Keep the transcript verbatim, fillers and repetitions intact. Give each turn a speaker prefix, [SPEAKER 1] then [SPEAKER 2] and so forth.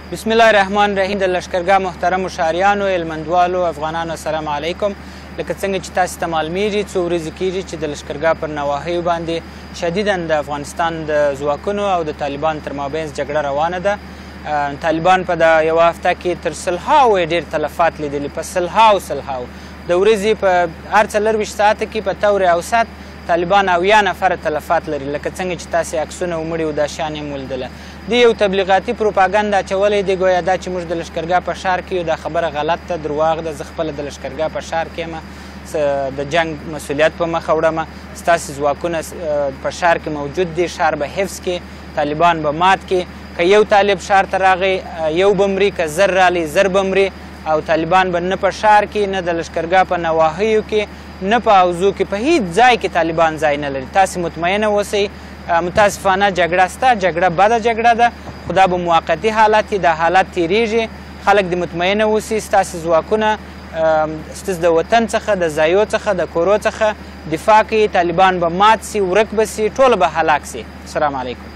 [SPEAKER 1] بسم الله الرحمن الرحیم. د لشکرګاه محترمو ښاریانو، هلمندوالو، افغانانو السلام علیکم. لکه څنګه چې تاسو ته معلومیږي څو ورځې کېږي چې د لشکرګاه پر نواحیو باندې شدیدا د افغانستان د ځواکونو او د طالبان تر مابینځ جګړه روانه ده. طالبان په د یوه هفته کې تر سلهاوو یې ډېر تلفات لیدلي، په سلهاو سلهاو د ورځې په هر څلرویشت ساعته کې په طور اوسط طالبان اویا نفره تلفات لري، لکه څنګه چې تاسې عکسونه او مړي او دا شیان یې ولیدله. د یو تبلیغاتي پروپاګنډ اچولی دی، ګویا دا چې موږ د لشکرګاه په ښار کې یو، دا خبره غلط ده، درواغ ده. زه خپله د لشکرګاه په ښار کې یم، د جنګ مسؤلیت په مخه وړم. ستاسې ځواکونه په ښار کې موجود دي، ښار به حفظ کې، طالبان به مات کې. که یو طالب ښار ته راغی یو به مري، که زر رالی زر به مري. او طالبان به نه په ښار کې، نه د لشکرګاه په نواحیو کې، نه په حوزو کې، په هیڅ ځای کې طالبان ځای نه لري. تاسې مطمئنه اوسئ. متاسفانه جګړه سته، جګړه بده جګړه ده، خو دا به موقتي حالت وي، دا حالت تیریږي. خلک دې مطمئنه اوسي، ستاسې ځواکونه ستاسې د وطن څخه، د ځایو څخه، د کورو څخه دفاع کوي. طالبان به مات سي، ورک به سي، ټوله به هلاک سي. السلام علیکم.